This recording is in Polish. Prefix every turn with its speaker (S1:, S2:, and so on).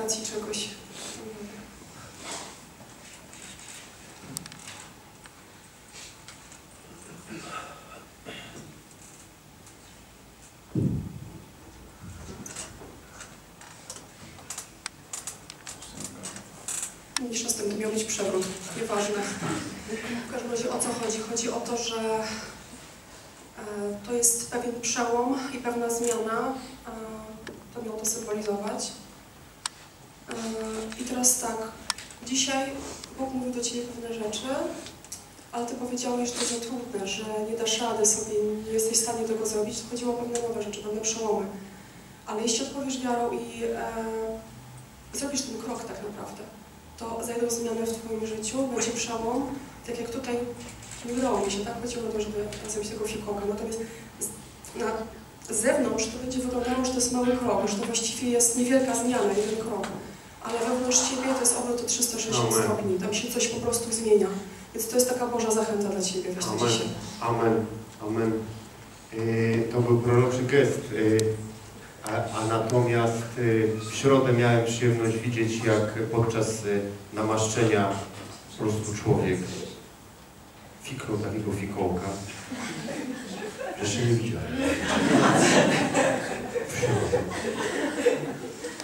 S1: rejestracji czegoś. Mniejsza z tym, to miał być przewrót, nieważne. W każdym razie o co chodzi? Chodzi o to, że to jest pewien przełom i pewna zmiana, to miało to symbolizować. I teraz tak, dzisiaj Bóg mówi do Ciebie pewne rzeczy, ale Ty powiedziałeś, że to za trudne, że nie dasz rady sobie, nie jesteś w stanie tego zrobić. To chodziło o pewne nowe rzeczy, pewne przełomy. Ale jeśli odpowiesz wiarą i zrobisz ten krok tak naprawdę, to zajdą zmiany w Twoim życiu, będzie przełom, tak jak tutaj nie udało mi się, tak? Chodziło o to, żeby zrobić tego fikołka. Natomiast na zewnątrz to będzie wyglądało, że to jest mały krok, że to właściwie jest niewielka zmiana, jeden krok. Ale wewnątrz Ciebie to jest obrót o 360 stopni, tam się coś po prostu zmienia. Więc to jest taka Boża zachęta dla Ciebie właśnie dzisiaj.
S2: Amen. Amen. To był proroczy gest. A natomiast w środę miałem przyjemność widzieć, jak podczas namaszczenia po prostu człowiek fiknął takiego fikołka, że się nie widziałem. W środę.